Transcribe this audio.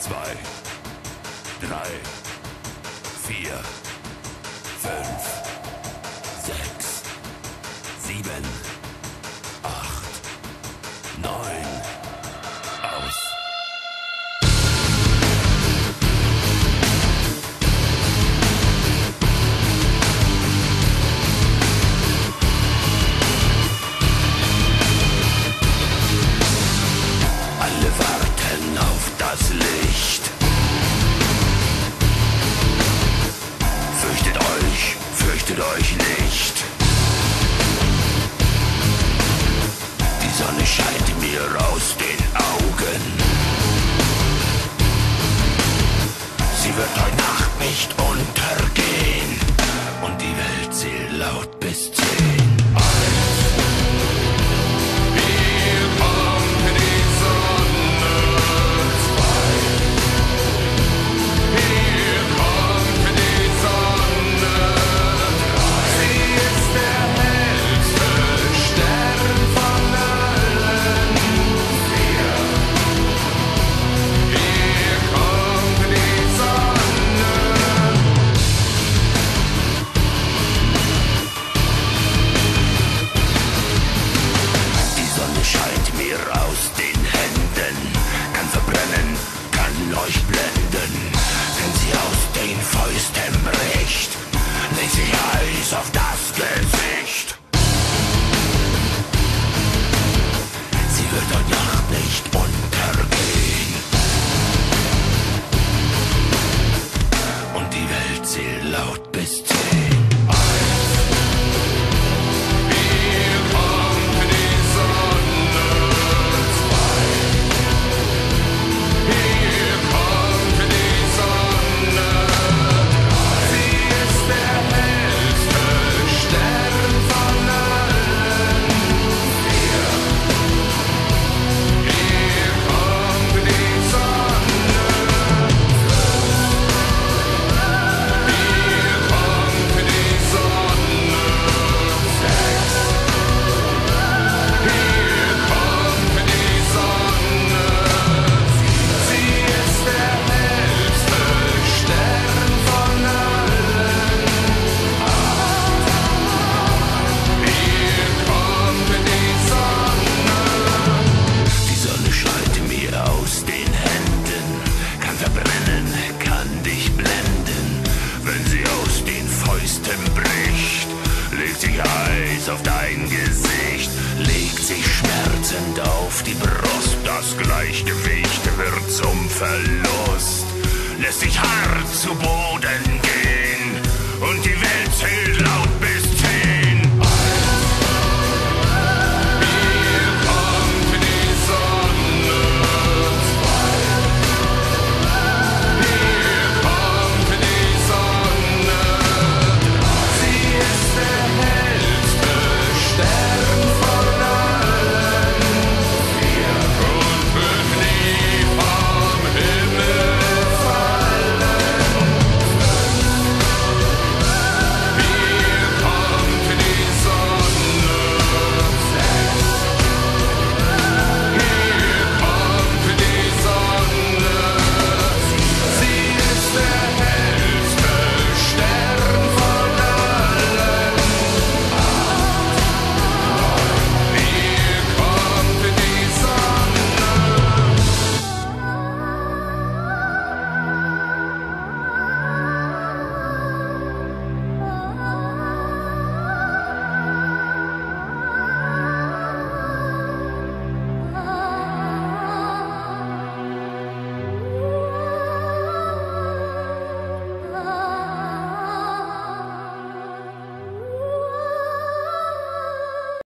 2, 3, 4, 5, 6, 7, 8, 9, aus. Alle warten auf das Licht. Fürchtet euch nicht. Die Sonne scheint mir aus den Augen. Sie wird heute Nacht nicht untergehen. Und die Welt zählt laut bis 10. Aus den Händen, kann verbrennen, kann euch blenden. Wenn sie aus den Fäusten bricht, legt sich Eis auf das Gesicht. Sie wird heute Nacht nicht untergehen. Und die Welt zählt laut bis 10. Bricht, legt sich Eis auf dein Gesicht, legt sich schmerzend auf die Brust, das Gleichgewicht wird zum Verlust, lässt sich hart zu Boden